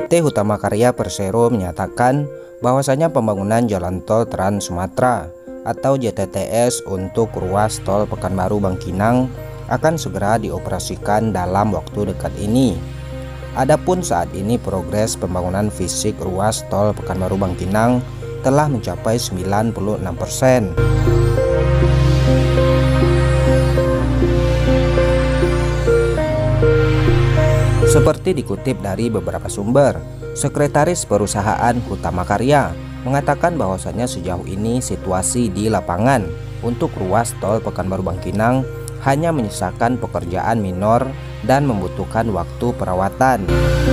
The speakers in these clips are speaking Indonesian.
PT Hutama Karya Persero menyatakan bahwasanya pembangunan Jalan Tol Trans Sumatera atau JTTS untuk ruas tol Pekanbaru Bangkinang akan segera dioperasikan dalam waktu dekat ini. Adapun saat ini progres pembangunan fisik ruas tol Pekanbaru Bangkinang telah mencapai 96%. Seperti dikutip dari beberapa sumber, Sekretaris Perusahaan Hutama Karya mengatakan bahwasannya sejauh ini situasi di lapangan untuk ruas tol Pekanbaru Bangkinang hanya menyisakan pekerjaan minor dan membutuhkan waktu perawatan.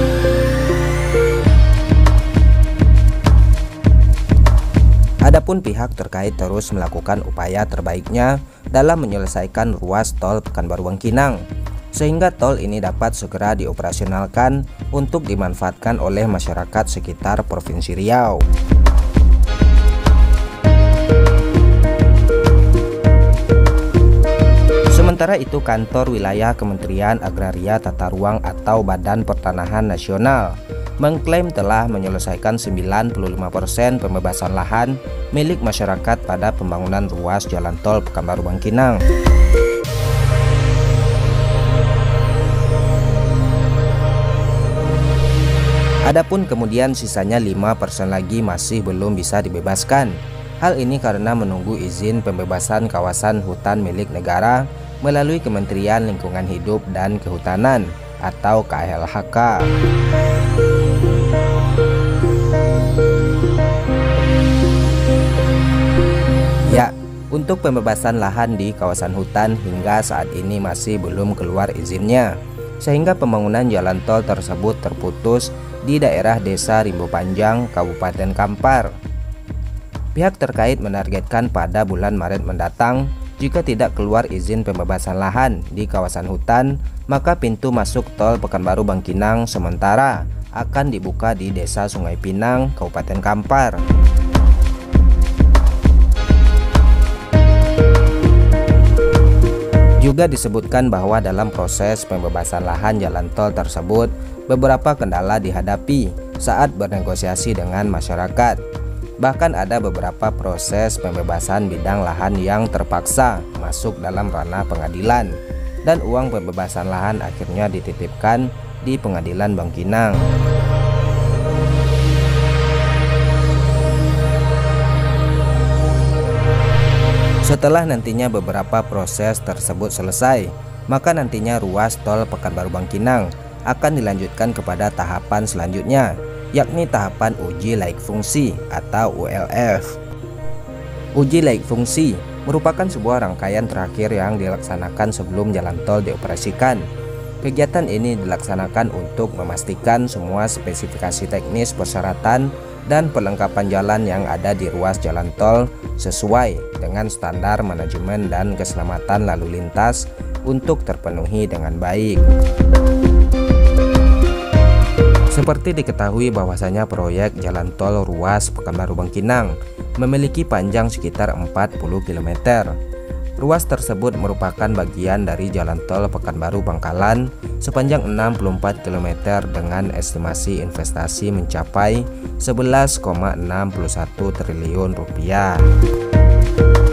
Adapun pihak terkait terus melakukan upaya terbaiknya dalam menyelesaikan ruas tol Pekanbaru Bangkinang, sehingga tol ini dapat segera dioperasionalkan untuk dimanfaatkan oleh masyarakat sekitar Provinsi Riau. Sementara itu, kantor wilayah Kementerian Agraria Tata Ruang atau Badan Pertanahan Nasional mengklaim telah menyelesaikan 95% pembebasan lahan milik masyarakat pada pembangunan ruas jalan tol Pekanbaru Bangkinang. Adapun kemudian sisanya 5% lagi masih belum bisa dibebaskan. Hal ini karena menunggu izin pembebasan kawasan hutan milik negara melalui Kementerian Lingkungan Hidup dan Kehutanan atau KLHK. Ya, untuk pembebasan lahan di kawasan hutan hingga saat ini masih belum keluar izinnya, sehingga pembangunan jalan tol tersebut terputus di daerah Desa Rimbo Panjang, Kabupaten Kampar. Pihak terkait menargetkan pada bulan Maret mendatang, jika tidak keluar izin pembebasan lahan di kawasan hutan, maka pintu masuk tol Pekanbaru Bangkinang sementara akan dibuka di Desa Sungai Pinang, Kabupaten Kampar. Juga disebutkan bahwa dalam proses pembebasan lahan jalan tol tersebut, beberapa kendala dihadapi saat bernegosiasi dengan masyarakat. Bahkan ada beberapa proses pembebasan bidang lahan yang terpaksa masuk dalam ranah pengadilan, dan uang pembebasan lahan akhirnya dititipkan di Pengadilan Bangkinang. Setelah nantinya beberapa proses tersebut selesai, maka nantinya ruas tol Pekanbaru Bangkinang akan dilanjutkan kepada tahapan selanjutnya, yakni tahapan uji laik fungsi atau ULF. Uji laik fungsi merupakan sebuah rangkaian terakhir yang dilaksanakan sebelum jalan tol dioperasikan. Kegiatan ini dilaksanakan untuk memastikan semua spesifikasi teknis, persyaratan, dan perlengkapan jalan yang ada di ruas jalan tol sesuai dengan standar manajemen dan keselamatan lalu lintas untuk terpenuhi dengan baik. Seperti diketahui bahwasanya proyek jalan tol ruas Pekanbaru Bangkinang memiliki panjang sekitar 40 km. Ruas tersebut merupakan bagian dari jalan tol Pekanbaru Bangkalan sepanjang 64 km dengan estimasi investasi mencapai 11,61 triliun rupiah.